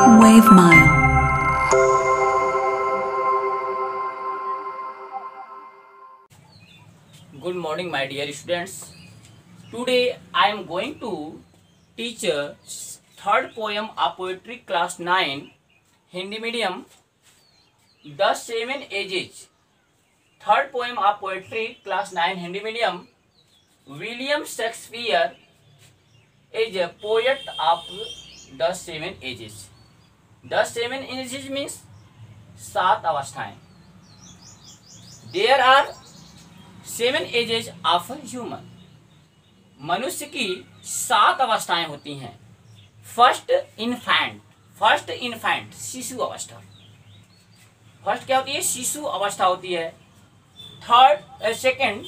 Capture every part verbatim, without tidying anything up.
Wave Mile. Good morning, my dear students. Today I am going to teach a third poem of poetry class nine Hindi medium. The Seven Ages. Third poem of poetry class nine Hindi medium. William Shakespeare is a poet of the seven ages. The seven ages means सात अवस्थाएं. There are seven ages of human. मनुष्य की सात अवस्थाएं होती हैं. First infant. First infant शिशु अवस्था. फर्स्ट क्या होती है? शिशु अवस्था होती है. Third second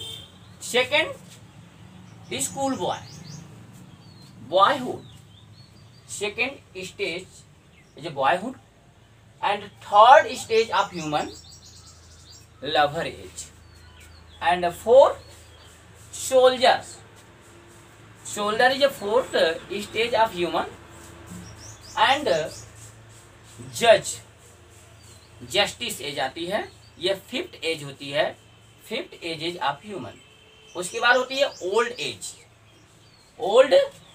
second school boy, boyhood. Second stage is boyhood. And third stage of human lover age. And fourth, soldiers. Soldier is a fourth stage of human. And judge, justice age आती है. यह fifth age होती है. Fifth age age of human. उसके बाद होती है old age. Old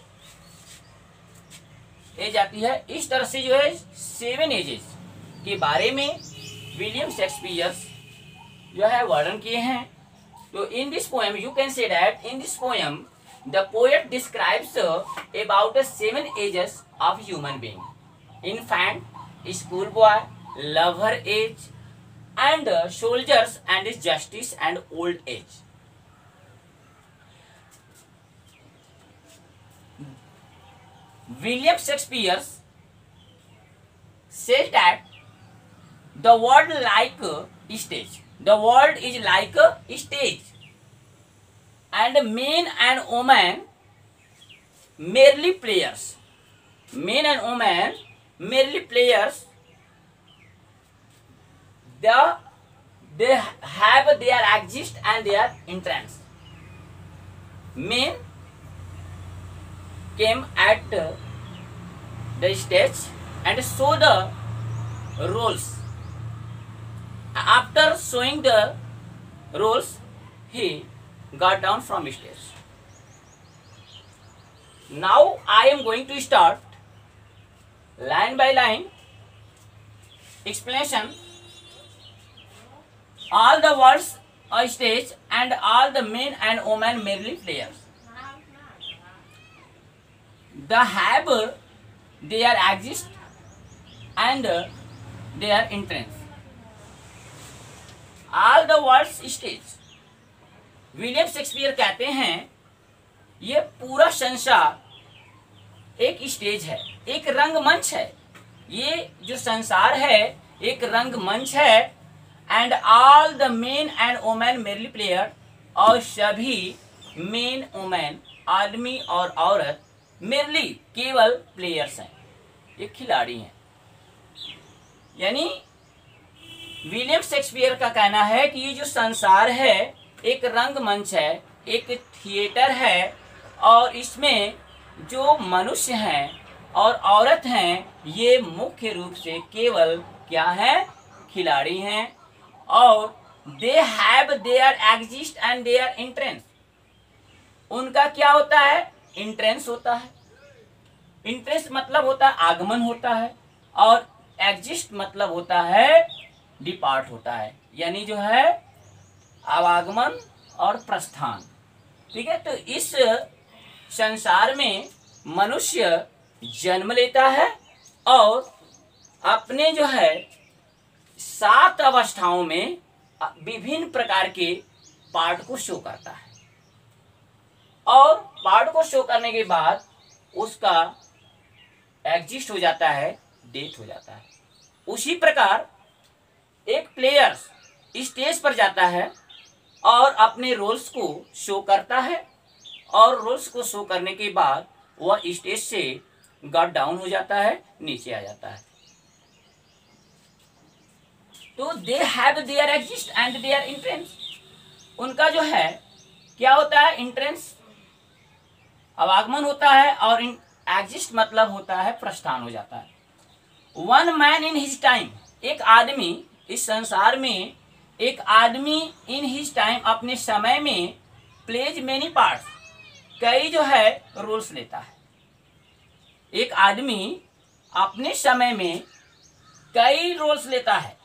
age आती है. इस तरह से जो है सेवन एजेस के बारे में विलियम शेक्सपियर जो है वर्णन किए हैं. So in this poem you can say that in this poem the poet describes uh, about the seven ages of human being: infant, schoolboy, lover age, and uh, soldiers, and justice, and old age. William Shakespeare says that the world like a stage. The world is like a stage, and men and women merely players. Men and women merely players. The they have their exist and their entrance. Men came at the stage and show the roles. After showing the roles, he got down from stage. Now I am going to start line by line explanation. All the words are stage, and all the men and women merely players. The have their exist and their entrance. All the words stage. William Shakespeare कहते हैं ये पूरा संसार एक stage है, एक रंगमंच है. ये जो संसार है एक रंगमंच है. And all the men and women merely player. और सभी मेन वुमेन आदमी और औरत मेरली केवल प्लेयर्स हैं, ये खिलाड़ी हैं. यानी विलियम शेक्सपियर का कहना है कि ये जो संसार है एक रंगमंच है, एक थिएटर है. और इसमें जो मनुष्य हैं और औरत हैं ये मुख्य रूप से केवल क्या है? खिलाड़ी हैं. और they have their exist and their entrance. उनका क्या होता है? एंट्रेंस होता है. एंट्रेंस मतलब होता है आगमन होता है. और एग्जिस्ट मतलब होता है डिपार्ट होता है, यानी जो है आवागमन और प्रस्थान. ठीक है. तो इस संसार में मनुष्य जन्म लेता है और अपने जो है सात अवस्थाओं में विभिन्न प्रकार के पार्ट को शो करता है. और पार्ट को शो करने के बाद उसका एग्जिस्ट हो जाता है, डेथ हो जाता है. उसी प्रकार एक प्लेयर स्टेज पर जाता है और अपने रोल्स को शो करता है. और रोल्स को शो करने के बाद वह स्टेज से गॉट डाउन हो जाता है, नीचे आ जाता है. तो they have their exist and their entrance. उनका जो है क्या होता है? एंट्रेंस आवागमन होता है. और एग्जिस्ट मतलब होता है प्रस्थान हो जाता है. One man in his time, एक आदमी इस संसार में, एक आदमी इन हिज टाइम अपने समय में प्लेज मेनी पार्ट्स, कई जो है रोल्स लेता है। एक आदमी अपने समय में कई रोल्स लेता है।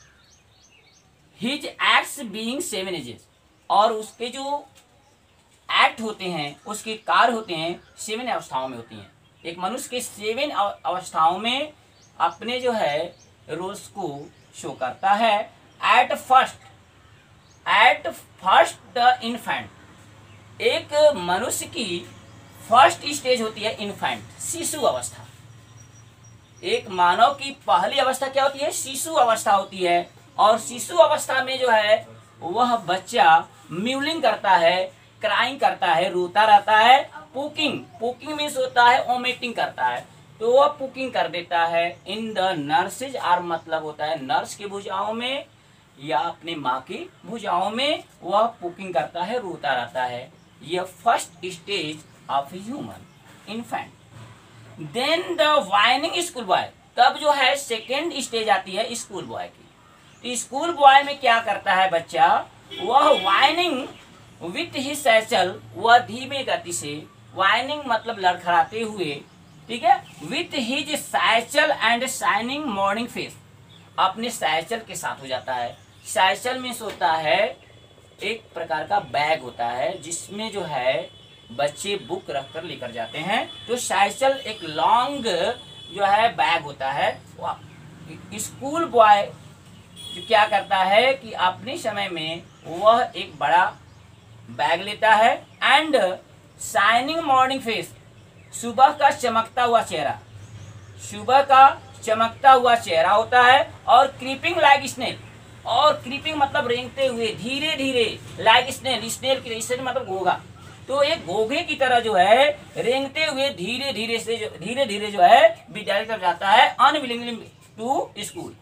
His acts being seven ages, और उसके जो एक्ट होते हैं, उसके कार्य होते हैं, सेवन अवस्थाओं में होती हैं। एक मनुष्य के सेवन अवस्थाओं में अपने जो है रोल्स को शो करता है। At first at first the infant, एक मनुष्य की फर्स्ट स्टेज होती है इन्फेंट, शिशु अवस्था। एक मानव की पहली अवस्था क्या होती है? शिशु अवस्था होती है। और शिशु अवस्था में जो है वह बच्चा म्यूलिंग करता है, क्राइंग करता है, रोता रहता है। पुकिंग, पुकिंग मीन्स होता है वोमिटिंग करता है, तो वह पुकिंग कर देता है। इन द नर्सेज आर, मतलब होता है नर्स की भुजाओं में या अपनी माँ की भुजाओं में वह पुकिंग करता है, रोता रहता है। यह first stage of human infant. Then the whining school boy, तब जो है सेकेंड स्टेज आती है स्कूल बॉय की। तो स्कूल बॉय में क्या करता है बच्चा? वह वाइनिंग विथ हिज सैचल, वह धीमे गति से, वाइनिंग मतलब लड़खड़ाते हुए, ठीक है, with his satchel and shining morning face, अपने सैचल के साथ हो जाता है। सैचल मीन्स होता है एक प्रकार का बैग होता है जिसमें जो है बच्चे बुक रख कर लेकर जाते हैं। तो सैचल एक लॉन्ग जो है बैग होता है। स्कूल बॉय जो क्या करता है कि अपने समय में वह एक बड़ा बैग लेता है। एंड शाइनिंग मॉर्निंग फेस, सुबह का चमकता हुआ चेहरा, सुबह का चमकता हुआ चेहरा होता है। और क्रीपिंग लाइक स्नेल, और क्रीपिंग मतलब रेंगते हुए, धीरे धीरे, लाइक स्नेल, स्नेल की स्नेल मतलब घोघा, तो एक घोघे की तरह जो है रेंगते हुए धीरे धीरे से जो धीरे धीरे जो है विद्यालय तक जाता है। अनविलिंगली टू स्कूल,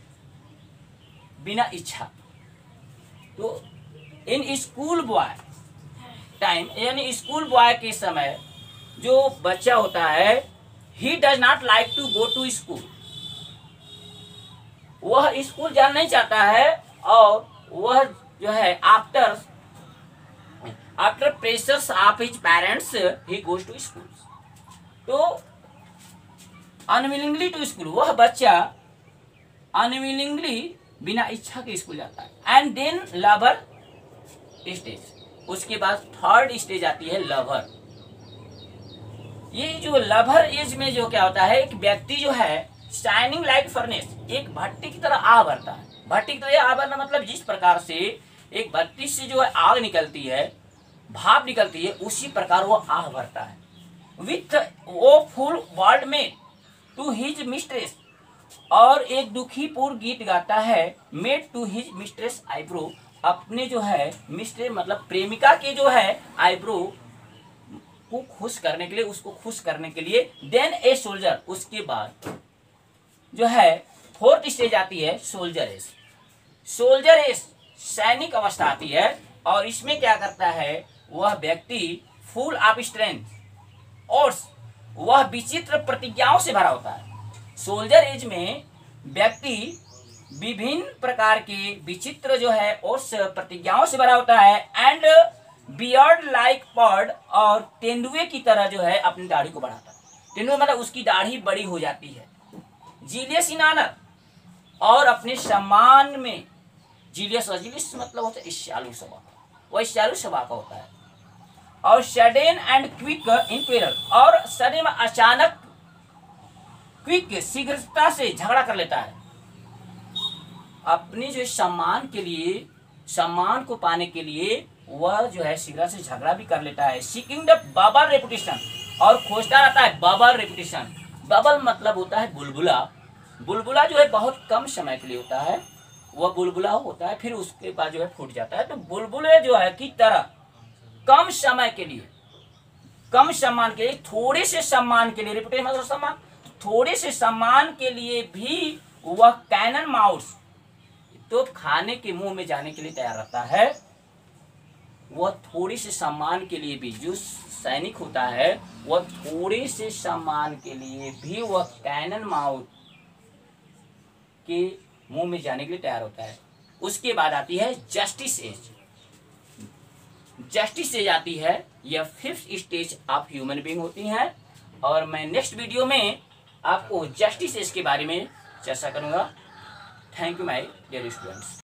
बिना इच्छा। तो इन स्कूल बॉय टाइम, यानी स्कूल बॉय के समय जो बच्चा होता है, he does not like to go to school, वह स्कूल जाना नहीं चाहता है। और वह जो है after after pressures of his parents he goes to school. तो अनविलिंगली टू स्कूल, वह बच्चा अनविलिंगली बिना इच्छा के स्कूल जाता है। एंड देन लवर स्टेज, उसके बाद थर्ड स्टेज आती है लवर। ये जो लवर एज में जो क्या होता है, एक व्यक्ति जो है शाइनिंग लाइक फर्नेस, एक भट्टी की तरह आग भरता है। भट्टी की तरह आग भरना मतलब जिस प्रकार से एक भट्टी से जो है आग निकलती है, भाप निकलती है, उसी प्रकार वो आग भरता है। विथ वो फुल वर्ल्ड में टू हिज मिस्ट्रेस, और एक दुखी पूर्ण गीत गाता है। Made to his mistress eyebrow, अपने जो है मिस्ट्रेस मतलब प्रेमिका के जो है आईब्रो को खुश करने के लिए, उसको खुश करने के लिए। देन ए सोल्जर, उसके बाद जो है फोर्थ स्टेज आती है सोल्जर एज। सोल्जर एज सैनिक अवस्था आती है। और इसमें क्या करता है वह व्यक्ति फुल ऑफ स्ट्रेंथ और वह विचित्र प्रतिज्ञाओं से भरा होता है। सोल्जर एज में व्यक्ति विभिन्न प्रकार के विचित्र जो है और प्रतिज्ञाओं से भरा होता है। एंड बियर्ड लाइक पर्ड, और तेंदुए की तरह जो है अपनी दाढ़ी को बढ़ाता है। तेंदुए मतलब उसकी दाढ़ी बड़ी हो जाती है। जीलियस इन ऑनर, और अपने सम्मान में, जीलियस जीलियस मतलब होता है ईर्ष्यालु स्वभाव, वह ईर्ष्यालु स्वभाव का होता है। और sudden and quick in quarrel, और सडन में अचानक, क्विक शीघ्रता से झगड़ा कर लेता है। अपनी जो सम्मान के लिए, सम्मान को पाने के लिए वह जो है शीघ्र से झगड़ा भी कर लेता है। सीकिंग द बबल रेपुटेशन, और खोजता रहता है बबल रेपुटेशन। बबल मतलब होता है बुलबुला। बुलबुला जो है बहुत कम समय के लिए होता है, वह बुलबुला होता है, फिर उसके बाद जो है फूट जाता है। तो बुलबुले जो है की तरह कम समय के लिए, कम सम्मान के लिए, थोड़े से सम्मान के लिए, रेपुटेशन मतलब सम्मान, थोड़े से सम्मान के लिए भी वह कैनन माउस, तो खाने के मुंह में जाने के लिए तैयार रहता है। वह थोड़ी से सम्मान के लिए भी, जो सैनिक होता है वह थोड़े से सम्मान के लिए भी वह कैनन माउथ के मुंह में जाने के लिए तैयार होता है। उसके बाद आती है जस्टिस एज। जस्टिस एज आती है, यह fifth stage of human being होती है, और मैं नेक्स्ट वीडियो में आपको जस्टिस एज के बारे में चर्चा करूंगा। Thank you my dear students.